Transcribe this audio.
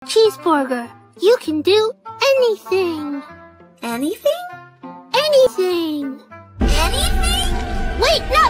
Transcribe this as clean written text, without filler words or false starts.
Cheeseburger, you can do anything. Anything? Anything. Anything? Wait, no!